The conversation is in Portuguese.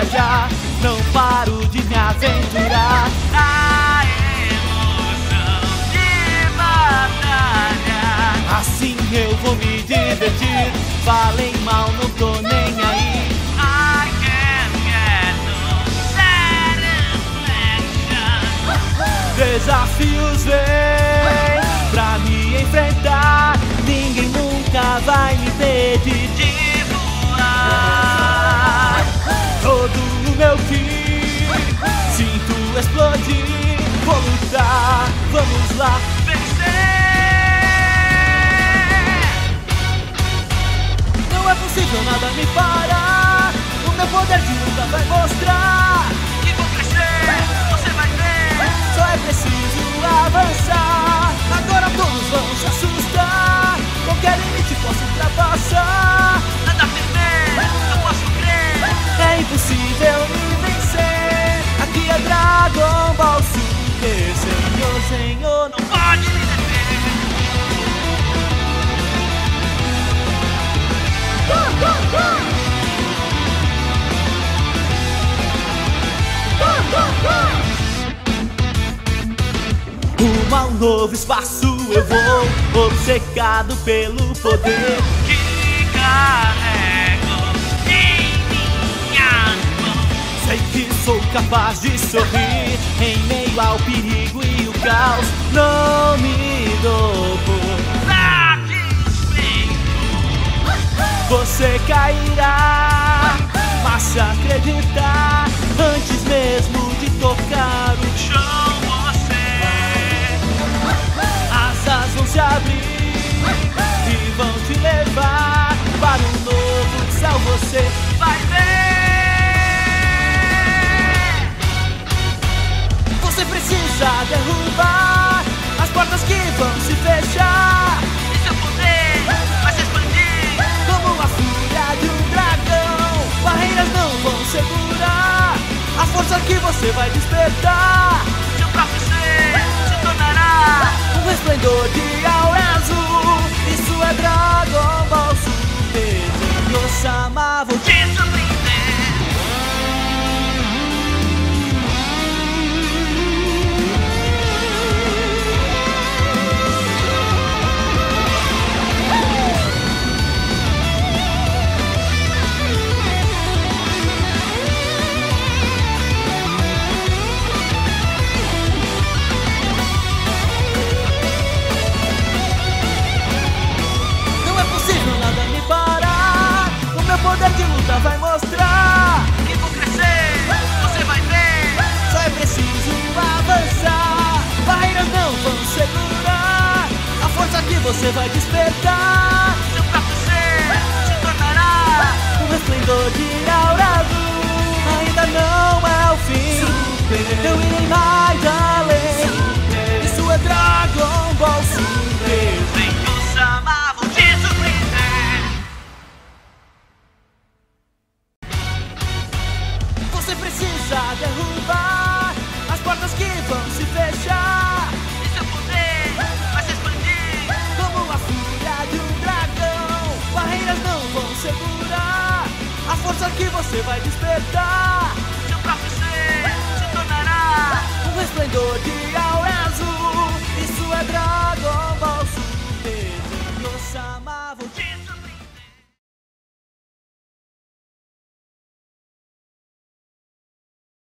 viajar, não paro de me aventurar. A emoção de batalha. Assim eu vou me divertir, falem mal, não tô nem aí. I can't get no satisfaction. Desafios vêm pra me enfrentar, ninguém nunca vai me impedir De voar. todo o meu ki sinto explodir. Vou lutar, vamos lá. Vencer. Não é possível nada me parar, o meu poder de luta vai mostrar. E vou crescer, você vai ver. Só é preciso avançar, agora todos vão se assustar. Qualquer limite posso ultrapassar, Nada a temer, eu posso crer. é impossível me vencer. Aqui é Dragon Ball Super, Senhor, Não pode me deter. rumo a um novo espaço eu vou, obcecado pelo poder. Que carrego em minhas mãos. Sei que sou capaz de sorrir em meio ao perigo e o caos. Não me dou por Satisfeito. você cairá, mas se acreditar antes mesmo de tocar o chão. Chão você. Asas vão se abrir e vão te levar para um novo céu. Você Vai ver. Você precisa derrubar as portas que vão se fechar, E seu poder vai se expandir. como a fúria de um dragão. Barreiras não vão segurar a força que você vai despertar. Seu próprio ser se tornará. Um resplendor de aura azul, isso é Dragon Ball Super. Senhor-sama, vou te Te surpreender. Não é possível nada me parar, o meu poder de luta vai mostrar. E vou crescer, você vai ver. Só é preciso avançar, barreiras não vão segurar a força que você vai despertar. Seu próprio ser se tornará. Um resplendor de aura azul, ainda não é o fim. Eu irei mais além, isso é Dragon Ball Super. Senhor-sama, vou te surpreender. Você precisa derrubar as portas que vão se fechar, E seu poder vai se expandir. como a fúria de um dragão. Barreiras não vão segurar a força que você vai despertar.